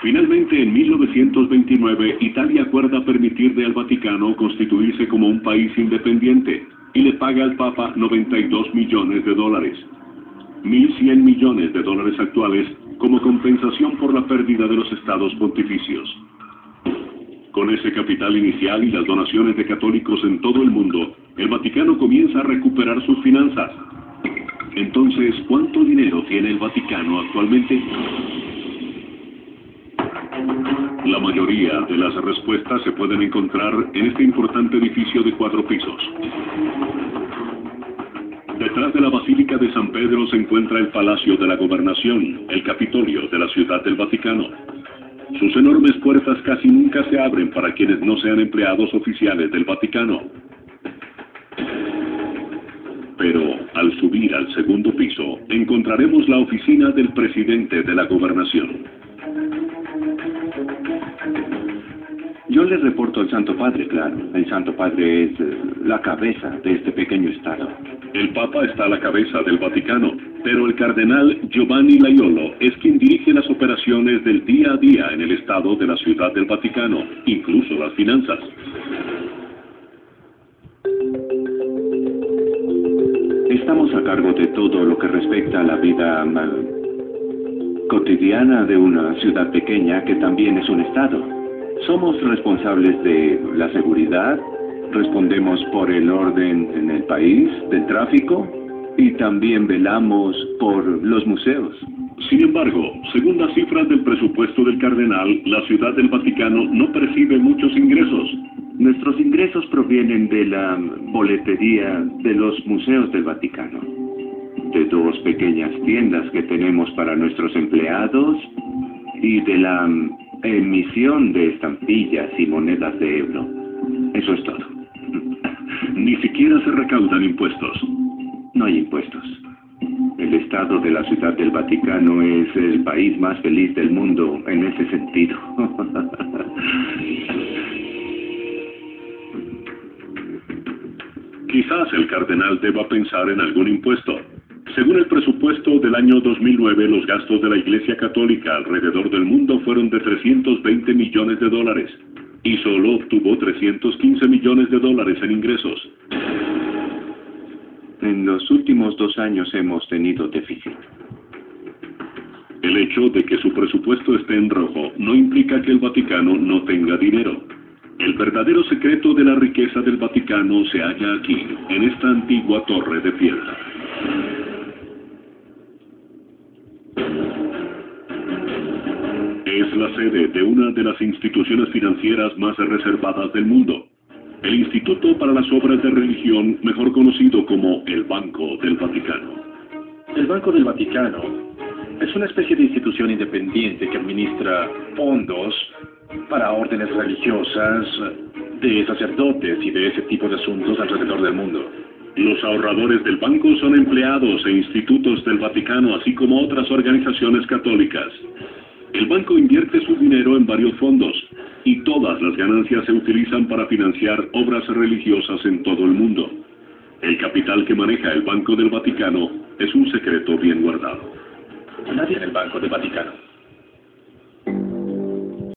Finalmente, en 1929, Italia acuerda permitirle al Vaticano constituirse como un país independiente y le paga al Papa 92 millones de dólares. 1.100 millones de dólares actuales como compensación por la pérdida de los estados pontificios. Con ese capital inicial y las donaciones de católicos en todo el mundo, el Vaticano comienza a recuperar sus finanzas. Entonces, ¿cuánto dinero tiene el Vaticano actualmente? La mayoría de las respuestas se pueden encontrar en este importante edificio de 4 pisos. Detrás de la Basílica de San Pedro se encuentra el Palacio de la Gobernación, el Capitolio de la Ciudad del Vaticano. Sus enormes puertas casi nunca se abren para quienes no sean empleados oficiales del Vaticano. Pero al subir al segundo piso, encontraremos la oficina del presidente de la Gobernación. Yo le reporto al Santo Padre, claro. El Santo Padre es la cabeza de este pequeño estado. El Papa está a la cabeza del Vaticano, pero el cardenal Giovanni Laiolo es quien dirige las operaciones del día a día en el estado de la Ciudad del Vaticano, incluso las finanzas. Estamos a cargo de todo lo que respecta a la vida cotidiana de una ciudad pequeña que también es un estado. Somos responsables de la seguridad, respondemos por el orden en el país, del tráfico, y también velamos por los museos. Sin embargo, según las cifras del presupuesto del cardenal, la Ciudad del Vaticano no percibe muchos ingresos. Nuestros ingresos provienen de la boletería de los museos del Vaticano, de 2 pequeñas tiendas que tenemos para nuestros empleados y de la emisión de estampillas y monedas de euro. Eso es todo. Ni siquiera se recaudan impuestos. No hay impuestos. El estado de la Ciudad del Vaticano es el país más feliz del mundo en ese sentido. Quizás el cardenal deba pensar en algún impuesto. Según el presupuesto del año 2009, los gastos de la Iglesia Católica alrededor del mundo fueron de 320 millones de dólares y solo obtuvo 315 millones de dólares en ingresos. En los últimos 2 años hemos tenido déficit. El hecho de que su presupuesto esté en rojo no implica que el Vaticano no tenga dinero. El verdadero secreto de la riqueza del Vaticano se halla aquí, en esta antigua torre de piedra. Es la sede de una de las instituciones financieras más reservadas del mundo, el Instituto para las Obras de Religión, mejor conocido como el Banco del Vaticano. El Banco del Vaticano es una especie de institución independiente que administra fondos para órdenes religiosas, de sacerdotes y de ese tipo de asuntos alrededor del mundo. Los ahorradores del banco son empleados e institutos del Vaticano, así como otras organizaciones católicas. El banco invierte su dinero en varios fondos y todas las ganancias se utilizan para financiar obras religiosas en todo el mundo. El capital que maneja el Banco del Vaticano es un secreto bien guardado. Nadie en el Banco del Vaticano.